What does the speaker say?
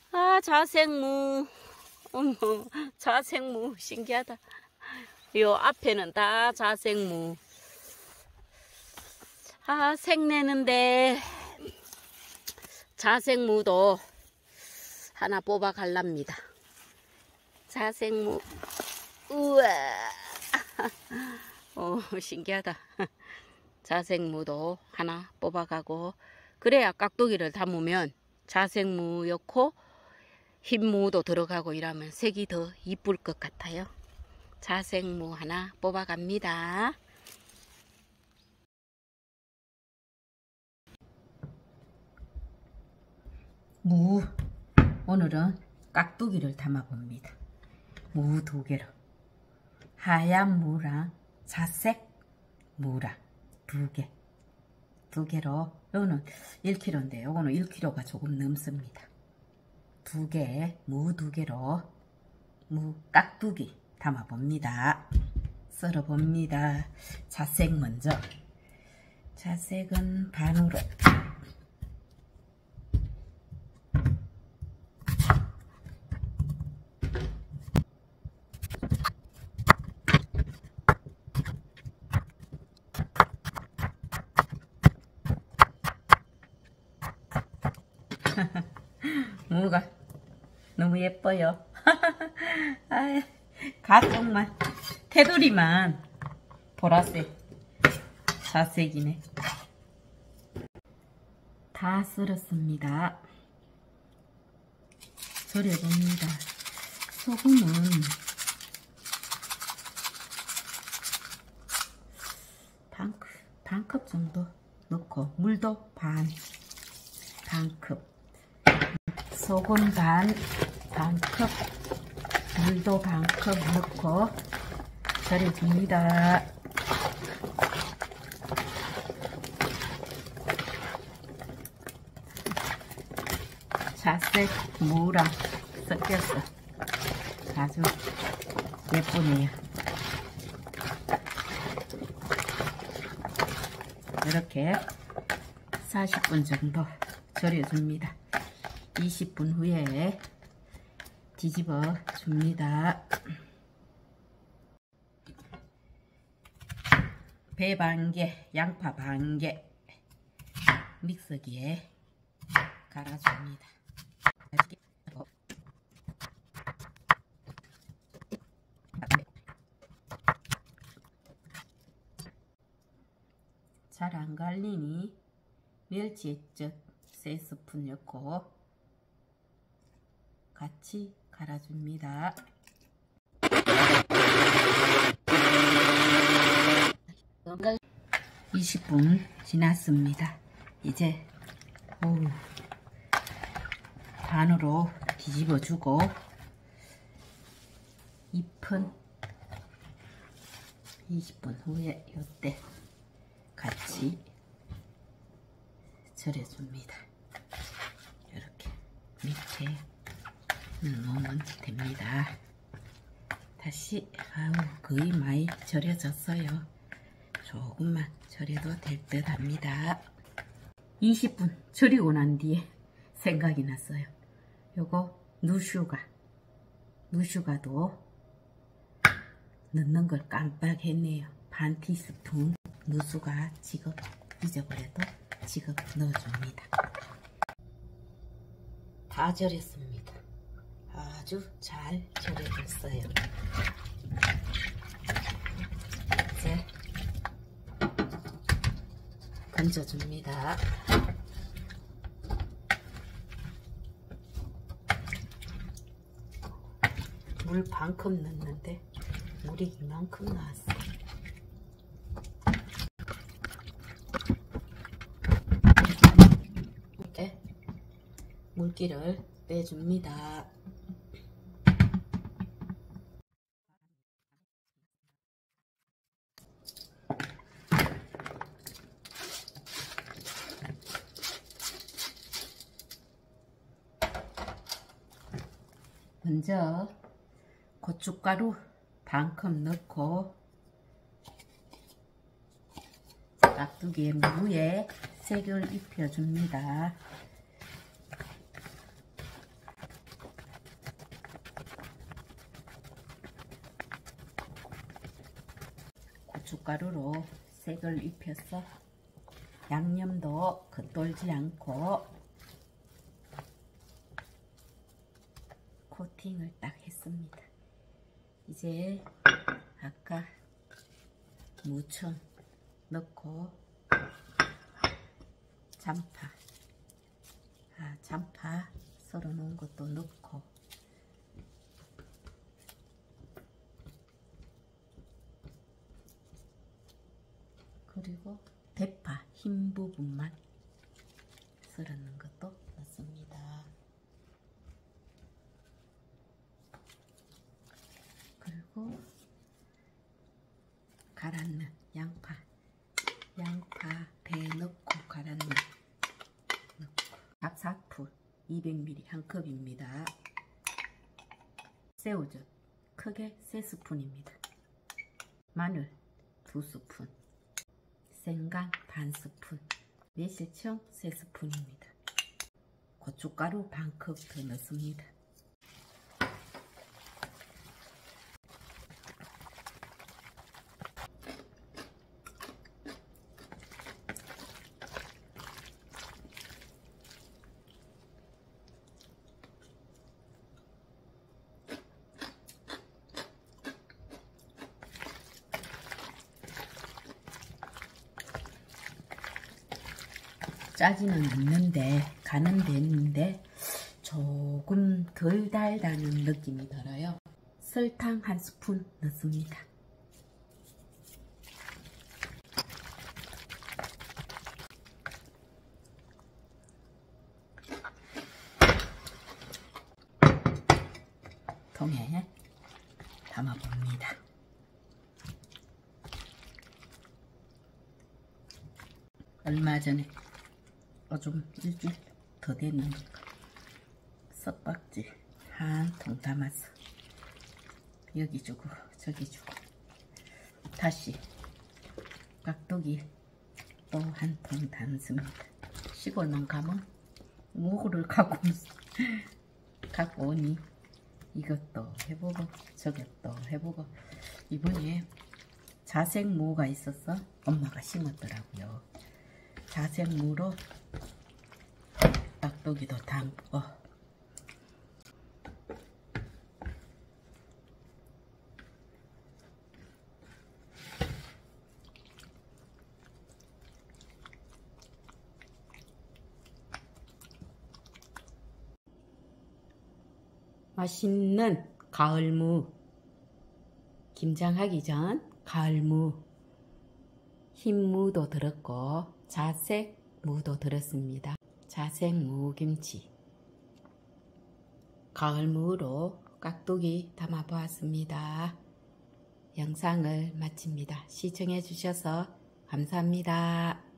아, 자생무. 어머, 자생무 신기하다. 요 앞에는 다 자생무. 아, 색내는데 자생무도 하나 뽑아 갈랍니다. 자생무. 우와. 신기하다. 자생무도 하나 뽑아가고, 그래야 깍두기를 담으면 자생무 넣고 흰무도 들어가고 이러면 색이 더 이쁠 것 같아요. 자생무 하나 뽑아갑니다. 무, 오늘은 깍두기를 담아봅니다. 무 2개로, 하얀 무랑 자색 무랑 2개, 2개로, 이거는 1kg인데 이거는 1kg가 조금 넘습니다. 2개, 무 2개로 무 깍두기 담아봅니다. 썰어봅니다. 자색 먼저. 자색은 반으로. 무가 너무 예뻐요. 가쪽만, 테두리만 보라색 자색이네. 다 썰었습니다. 절여봅니다. 소금은 반컵 정도 넣고, 물도 반컵, 소금 반컵, 물도 반컵 넣고 절여줍니다. 자색 무랑 섞여서 아주 예쁘네요. 이렇게 40분 정도 절여줍니다. 20분 후에 뒤집어 줍니다. 배 1개, 양파 1개 믹서기에 갈아줍니다. 잘 안 갈리니 멸치 액젓 3스푼 넣고 같이 갈아줍니다. 20분 지났습니다. 이제 반으로 뒤집어주고 잎은 20분 후에 이때 같이 절여줍니다. 이렇게 밑에 넣으면 됩니다. 다시 거의 많이 절여졌어요. 조금만 절여도 될 듯 합니다. 20분 절이고 난 뒤에 생각이 났어요. 요거 누슈가도 넣는 걸 깜빡했네요. 반 티스푼 누슈가 지금 잊어버려도 지금 넣어줍니다. 다 절였습니다. 아주 잘 절여졌어요. 이제 건져줍니다. 물 반컵 넣는데 물이 이만큼 나왔어요. 이렇게 물기를 빼줍니다. 먼저 고춧가루 반컵 넣고 깍두기의 무에 색을 입혀줍니다. 고춧가루로 색을 입혀서 양념도 겉돌지 않고 코팅을 딱 했습니다. 이제 아까 무청 넣고 잔파 썰어 놓은 것도 넣고 그리고 대파 흰 부분만 썰어 놓은 것도 넣습니다. 그리고 갈아놓은 양파 배에 넣고 갈아놓은 밥사프 200ml 한 컵입니다. 새우젓 크게 3스푼입니다. 마늘 2스푼, 생강 반 스푼, 매실청 3스푼입니다. 고춧가루 반 컵 더 넣습니다. 짜지는 않는데 간은 됐는데 조금 덜 달다는 느낌이 들어요. 설탕 한 스푼 넣습니다. 통에 담아봅니다. 얼마 전에 좀 일주일 더 됐는데 썩박지 한 통 담아서 여기 주고 저기 주고 다시 깍두기 또 한 통 담습니다. 시골만 가면 무를 갖고 오니 이것도 해보고 저것도 해보고 이번에 자색무가 있어서 엄마가 심었더라고요. 자색무로 깍두기도 담고 맛있는 가을무 김장하기 전 가을무 흰무도 들었고 자색무도 들었습니다. 자색무김치 가을무로 깍두기 담아 보았습니다. 영상을 마칩니다. 시청해 주셔서 감사합니다.